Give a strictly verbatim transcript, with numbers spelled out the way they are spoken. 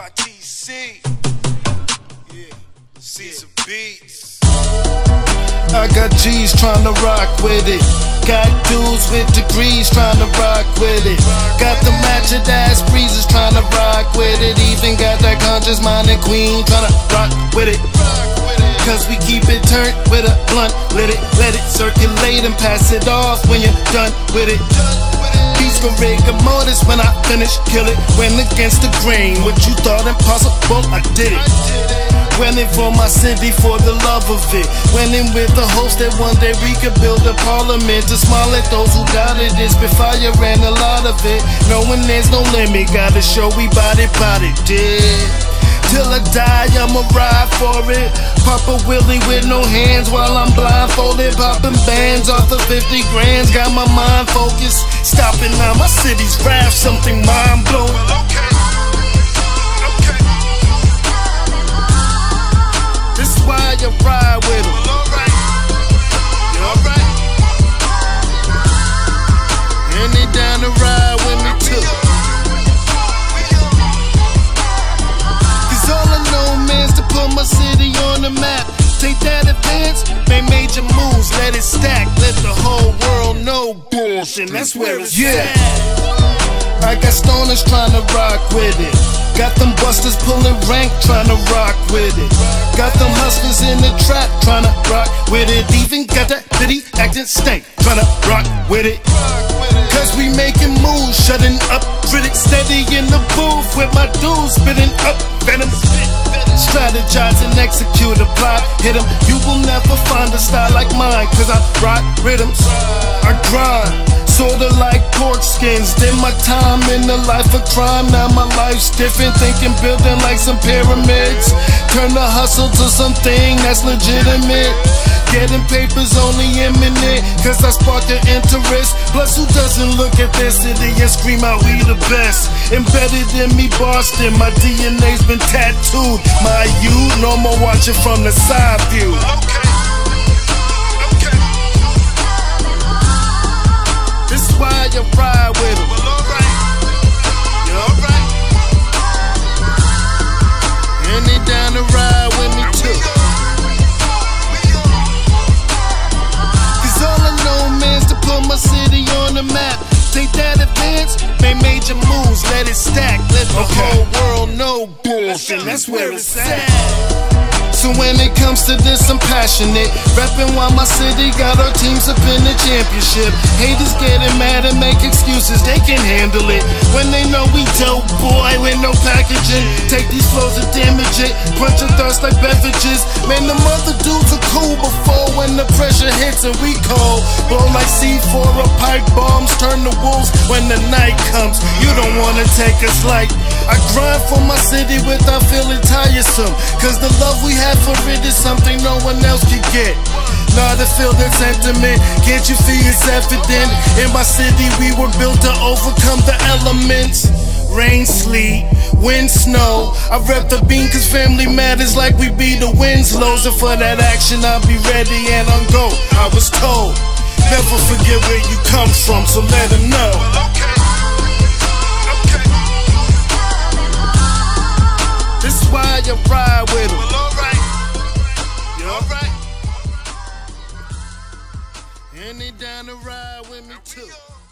my T C. Yeah, Ceasar beats. I got G's tryna rock with it. Got dudes with degrees tryna rock with it. Got the matching ass breezes tryna rock with it. Even got that conscious minded queen tryna rock with it. Cause we keep it turned with a blunt. Let it, let it circulate and pass it off when you're done with it. Beats go rigor mortis when I finish, kill it. Went against the grain, what you thought impossible, I did it. Went in for my city for the love of it. Went in with the hopes that one day we could build a parliament to smile at those who doubted this. Been fire and a lot of it, knowing there's no limit. Gotta show we body body did. Till I die, I'ma ride for it. Pop a Willie with no hands while I'm blindfolded. Popping bands off the fifty grands. Got my mind focused. Stopping now, my city's wrath, something mind blowing. Okay, okay. This is why you ride with them. Well, alright. You alright? And they down to ride with me too. Put my city on the map. Take that advance, make major moves, let it stack, let the whole world know bullshit. That's where it's yeah. at. I got stoners tryna rock with it. Got them busters pulling rank tryna rock with it. Got them hustlers in the trap tryna rock with it. Even got that bitty acting stank tryna rock with it. Cause we making moves, shutting up critics. Steady in the booth with my dudes spitting up venom. Strategize and execute a plot. Hit 'em, you will never find a style like mine. Cause I rock rhythms, I grind, sorta like pork skins. Did my time in the life of crime, now my life's different. Thinking building like some pyramids. Turn the hustle to something that's legitimate. Getting papers only imminent, cause I spark your interest. Plus who doesn't look at their city and scream out we the best. Embedded in me Boston, my D N A's been tattooed. My youth, no more watching from the side view. Okay, okay. This is why you ride with them. Well, alright. You alright? And they down to ride with me too. Put my city on the map. Take that advance, make major moves, let it stack, let the okay. whole world know bullshit. That's where it's at. So when it comes to this, I'm passionate. Rapping while my city got our teams up in the championship. Haters getting mad and make excuses, they can handle it. When they know we dope, boy, with no packaging. Take these flows and damage it, quench your thirst like beverages. Man, the mother dudes are cool before when the pressure hits and we cold. Blow like C four or pipe bombs, turn the wolves when the night comes. You don't wanna take us light. I grind for my city without feeling tiresome. Cause the love we have for it is something no one else can get. Not to feel that sentiment, can't you feel it's evident? In my city we were built to overcome the elements. Rain, sleet, wind, snow. I rep the beam cause family matters like we be the Winslows. And for that action I'll be ready and on go. I was told, never forget where you come from, so let them know. This is why you ride with them. Well, alright. You alright? And they down to ride with me too.